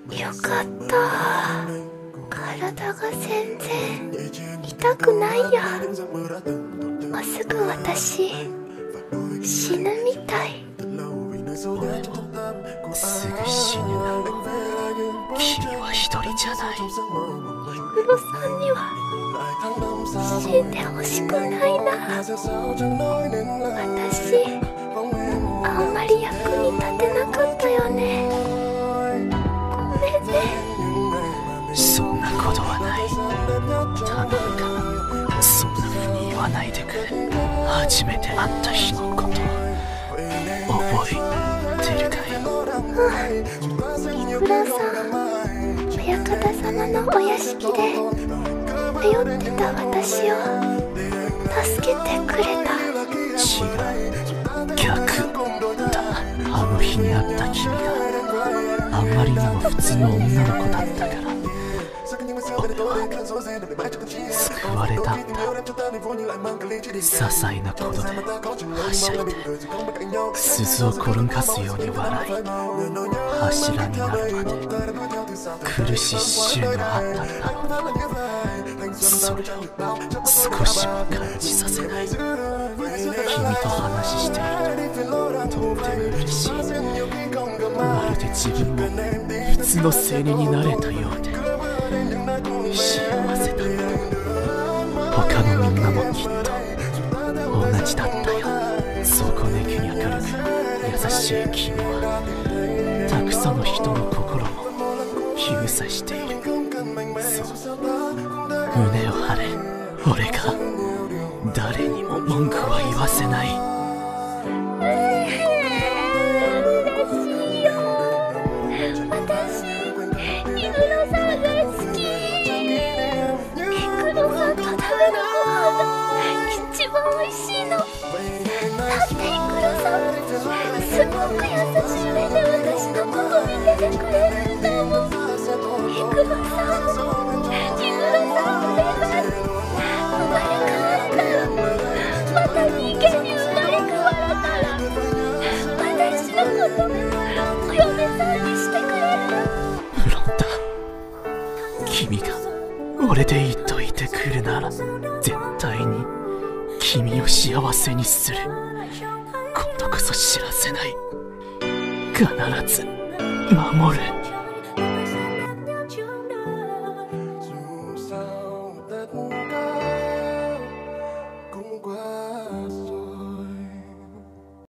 よかった。体が全然痛くないや。もうすぐ私死ぬみたい。 俺もすぐ死ぬな。君は一人じゃない。 イクロさんには死んでほしくないな。私あんまり役に立てなかったよね。ごめんね。 そんなことはない。頼むからそんな風に言わないでくれ。初めて会った日のこと覚えてるかい？イクロさん、親方様のお屋敷で迷ってた私を助けてくれた。 違う、逆だ。あの日に会った君があんまりにも普通の女の子だったから俺は救われたんだ。些細なことではしゃいで鈴を転がすように笑い、柱になるまで苦しい週のあったんだろう。それを少しも感じさせない。君と話しているととっても嬉しい。まるで自分も普通の青年になれたようで幸せだ。他のみんなもきっと同じだったよ。底根家に明るく優しい君はたくさんの人の心も救済している。そう、胸を張れ。俺が誰にも文句は言わせない。 嬉しいよ。私イクロさんが好き。イクロさんと食べるご飯が一番美味しいの。だってイクロさんすっごく優しい目で私のこと見ててくれるんだもん。イクロさん、イクロさんお願い。生まれ変わったらまた人間に生まれ変わったら私のことお嫁さんにしてくれる？ ロンダ、君が俺で言っといてくるなら絶対に君を幸せにする。今度こそ知らせない。必ず守る。 cũng qua